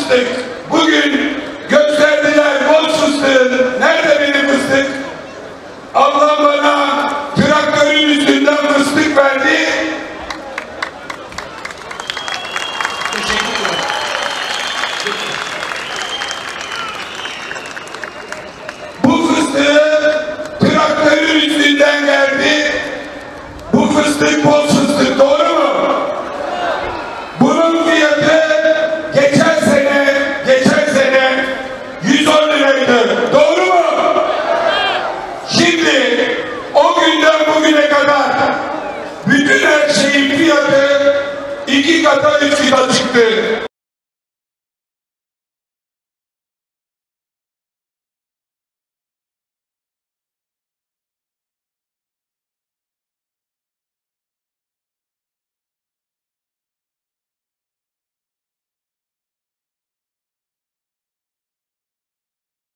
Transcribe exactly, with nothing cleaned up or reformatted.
fıstık. Bugün gösterdiler boz fıstığın. Nerede benim fıstık? Ablam bana traktörün üstünden fıstık verdi. Bu fıstığı traktörün üstünden geldi. Bu fıstık boz fıstık, doğru mu? Bunun fiyatı geçen sene, geçen sene yüz on liraydı. Doğru mu? Şimdi o günden bugüne kadar bütün her şeyin fiyatı iki kata üç kata çıktı.